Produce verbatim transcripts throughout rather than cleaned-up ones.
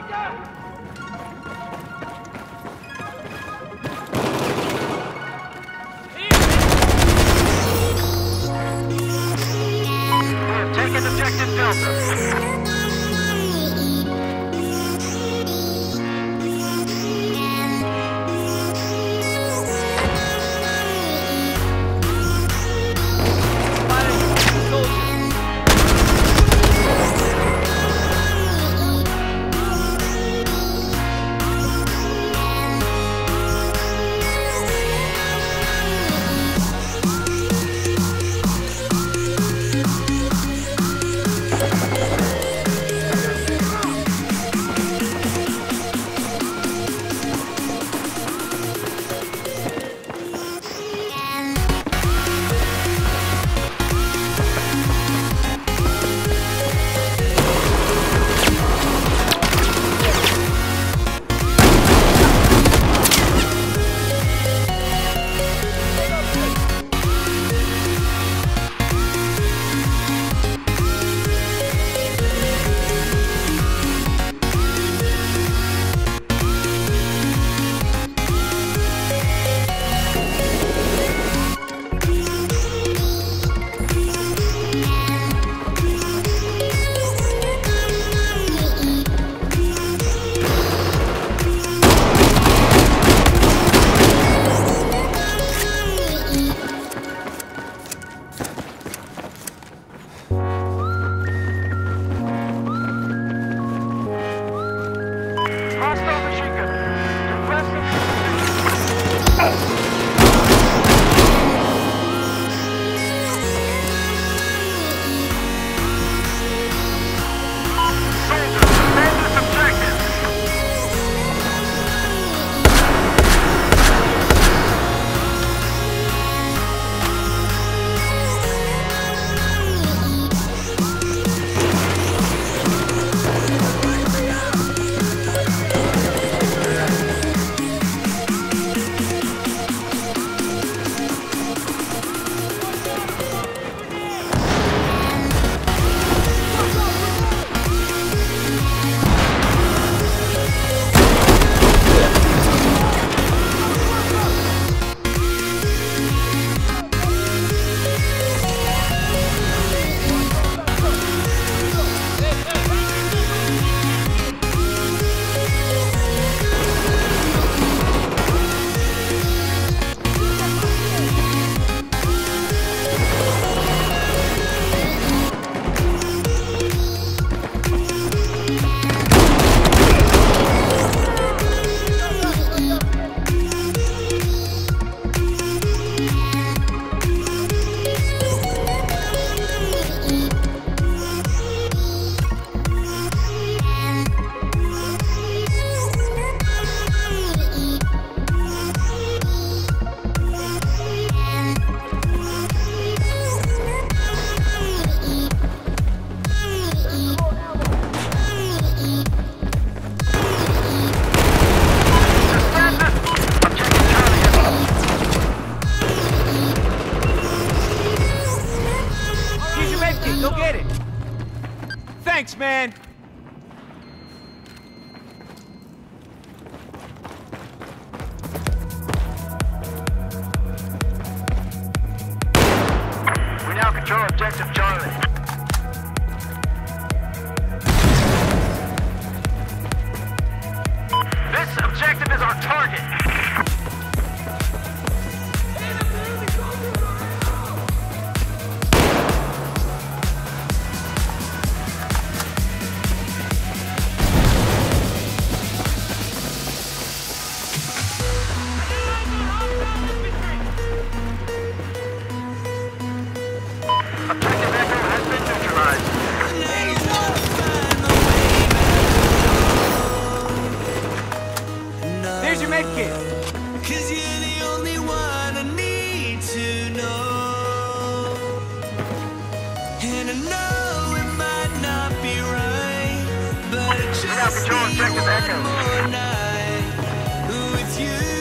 Taking objective Delta. Go get it! Thanks, man! We now control objective Charlie. This objective is our target. Objective Echo has been neutralized. There's your med kit. Cause you're the only one I need to know. And I know it might not be right, but I just now control need objective one Echo. more night with you.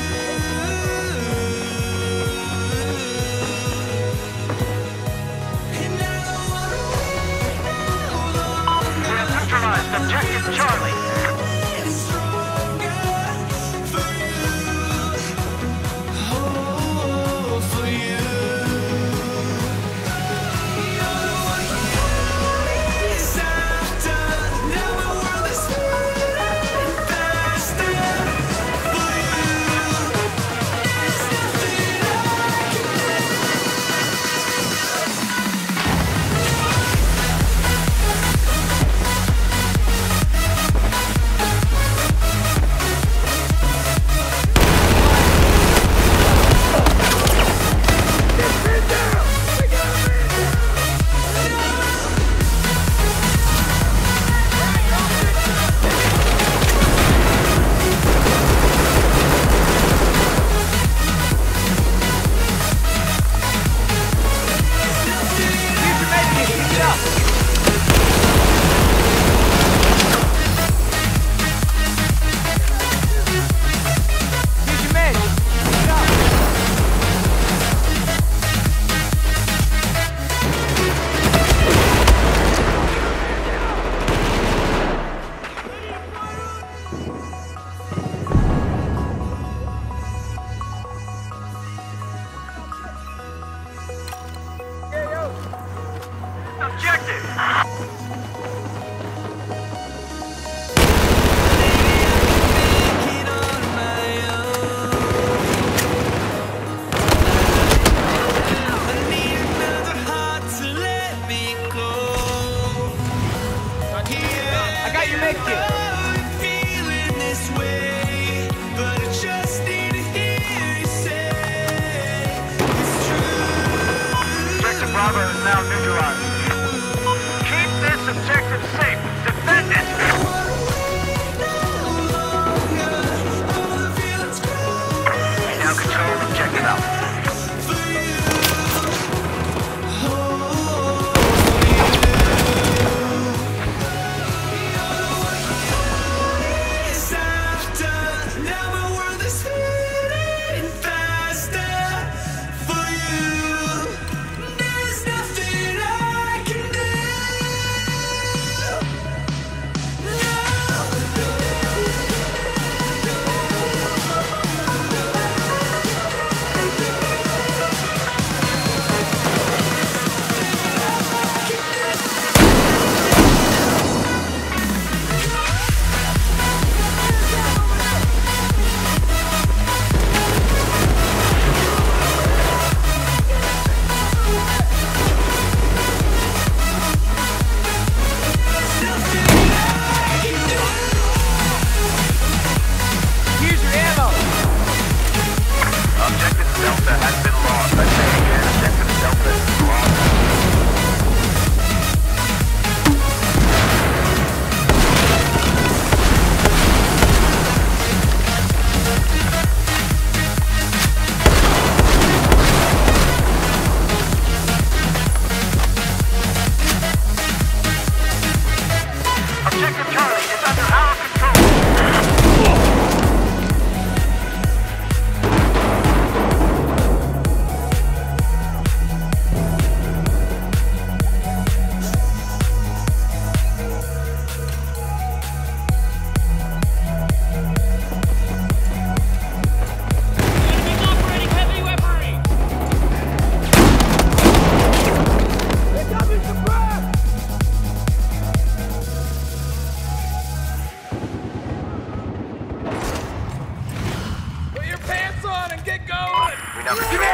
And I don't wanna wait no longer. We have neutralized objective Charlie.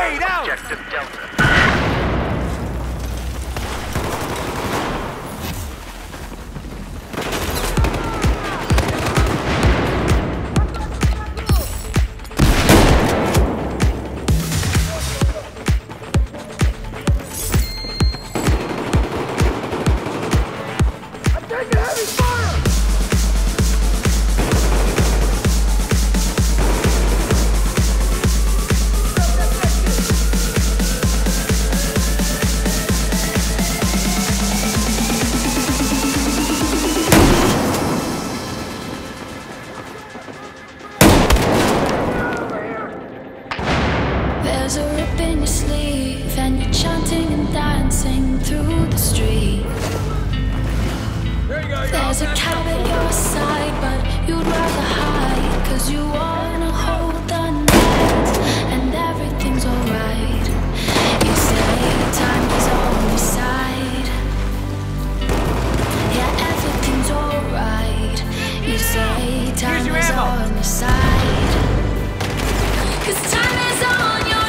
Grenade out! Objective Delta. There's a rip in your sleeve and you're chanting and dancing through the street. There's a cab at your side, but you'd rather hide, cause you wanna hold the night and everything's alright. You say time is on your side. Yeah, everything's alright. You say time your is ammo. on your side. Cause time is on your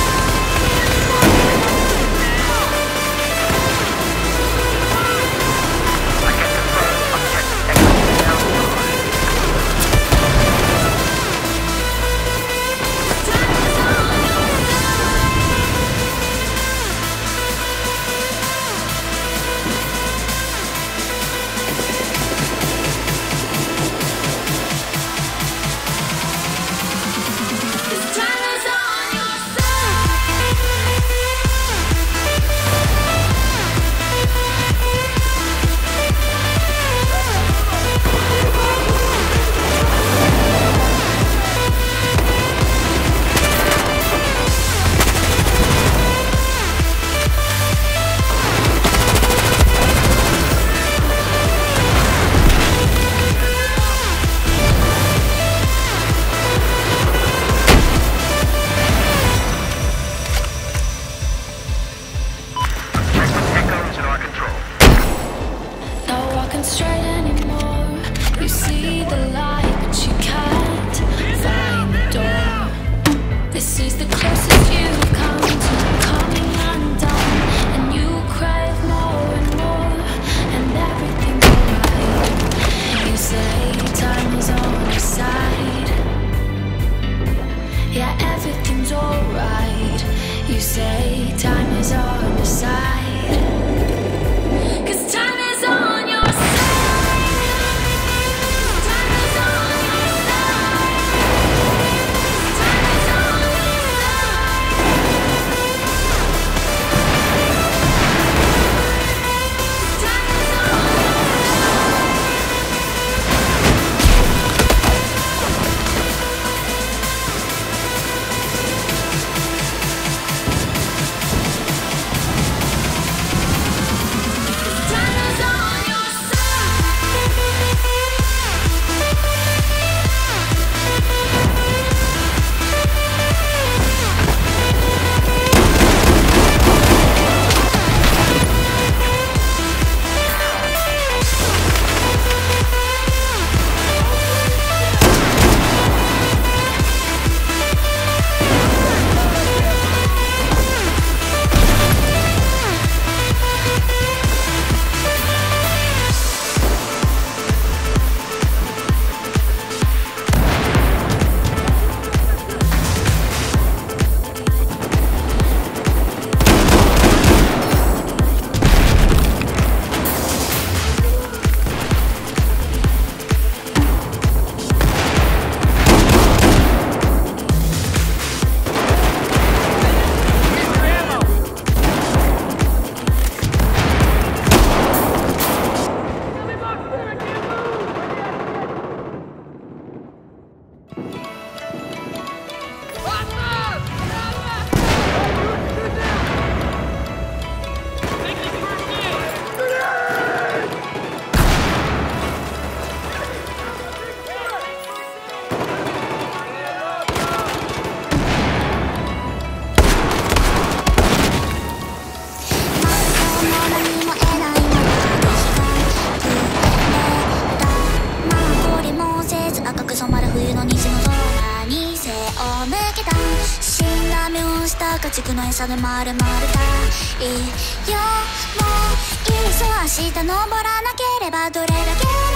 straight anymore. You see the light, but you can't find the door. This is the closest you've come to coming undone, and you crave more and more, and everything's alright. You say time is on your side. Yeah, everything's alright. You say time is on your side. Cause time is on your side. した家畜の餌でまるまるだいよもういいそう明日登らなければどれだけ